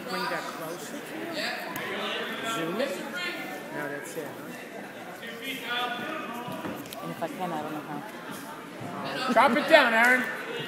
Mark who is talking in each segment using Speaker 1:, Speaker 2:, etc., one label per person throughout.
Speaker 1: When you got closer to it? Zoom it? No, that's it, huh?
Speaker 2: And if I can, I don't know how.
Speaker 1: Drop it down, Aaron.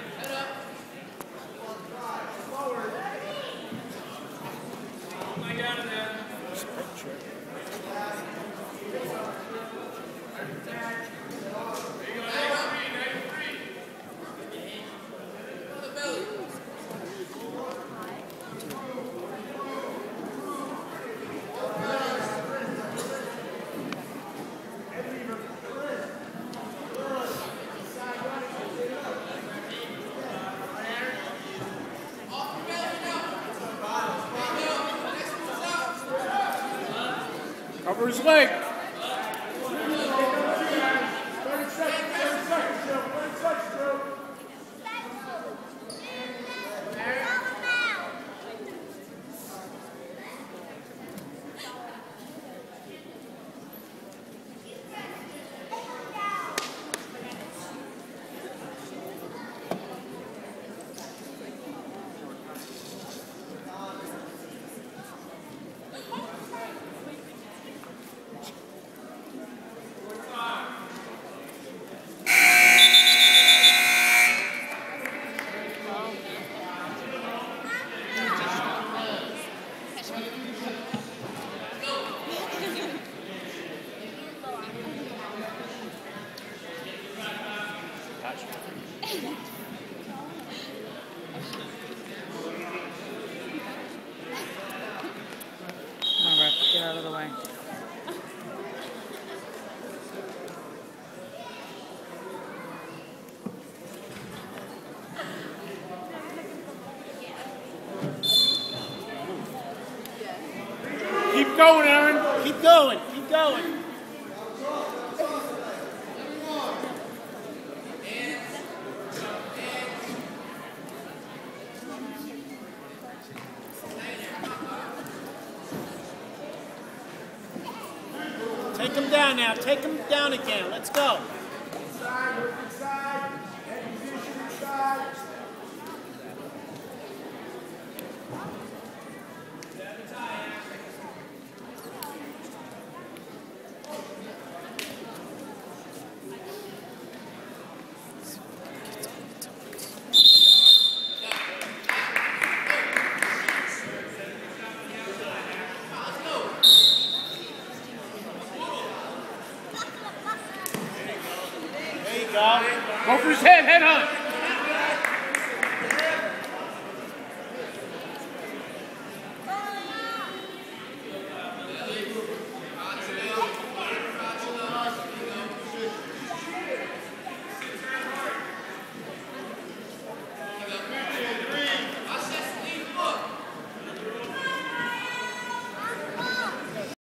Speaker 1: Cover his leg. Get out of the way. Keep going, Aaron.
Speaker 3: Keep going. Keep going. Take him down now. Take him down again. Let's go.
Speaker 4: Inside, work inside. Head position inside.
Speaker 3: Go.
Speaker 1: Go for his head hunt.